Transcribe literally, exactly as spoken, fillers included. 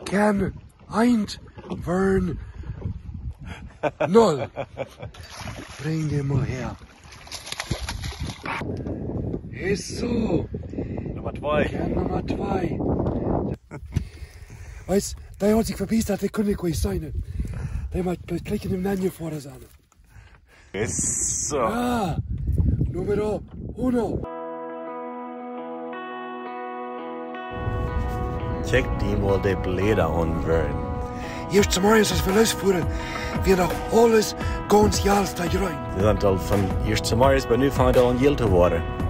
Kern, eins, Vern, null. Bring den mal her. Ist so. Nummer zwei. Kern Nummer zwei. Weißt, der hat sich verpisst, der könnte nicht sein. Der hat gleich in dem Nanny vor der Sahne. Ist so. Ja, Numero uno. Check die mal die Blätter an, Vern. Eerst zum Morgen, als wir losfuhren, wir noch alles ganz Jahres da rein. Die sind al van eerst morgens, maar nu vangen we al een heel te worden.